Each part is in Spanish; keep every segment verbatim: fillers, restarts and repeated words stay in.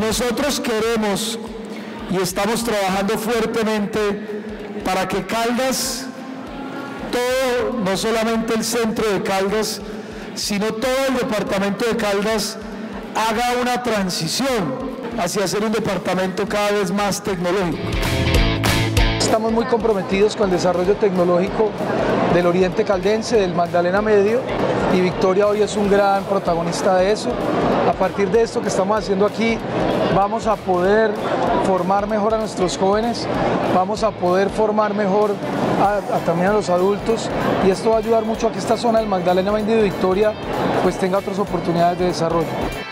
Nosotros queremos y estamos trabajando fuertemente para que Caldas, todo, no solamente el centro de Caldas, sino todo el departamento de Caldas, haga una transición hacia ser un departamento cada vez más tecnológico. Estamos muy comprometidos con el desarrollo tecnológico del oriente caldense, del Magdalena Medio, y Victoria hoy es un gran protagonista de eso. A partir de esto que estamos haciendo aquí, vamos a poder formar mejor a nuestros jóvenes, vamos a poder formar mejor a, a también a los adultos, y esto va a ayudar mucho a que esta zona del Magdalena Medio y Victoria pues tenga otras oportunidades de desarrollo.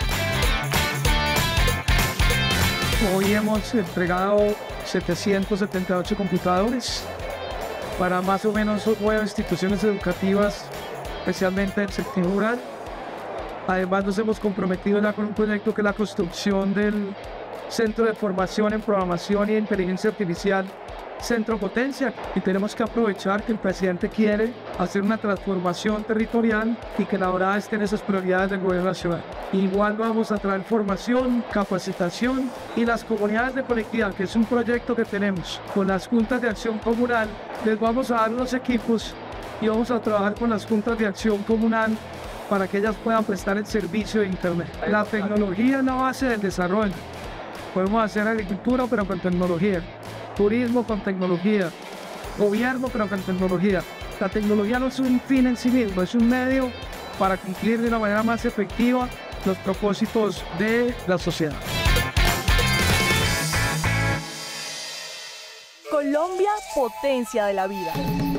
Hoy hemos entregado setecientos setenta y ocho computadores para más o menos nueve instituciones educativas, especialmente del sector rural. Además nos hemos comprometido ya con un proyecto que es la construcción del Centro de Formación en Programación y Inteligencia Artificial, Centro Potencia, y tenemos que aprovechar que el presidente quiere hacer una transformación territorial y que la verdad esté en esas prioridades del gobierno nacional. Igual vamos a traer formación, capacitación, y las comunidades de conectividad, que es un proyecto que tenemos con las juntas de acción comunal. Les vamos a dar los equipos y vamos a trabajar con las juntas de acción comunal para que ellas puedan prestar el servicio de internet. La tecnología es la base del desarrollo. Podemos hacer agricultura pero con tecnología, turismo con tecnología, gobierno pero con tecnología. La tecnología no es un fin en sí mismo, es un medio para cumplir de una manera más efectiva los propósitos de la sociedad. Colombia, potencia de la vida.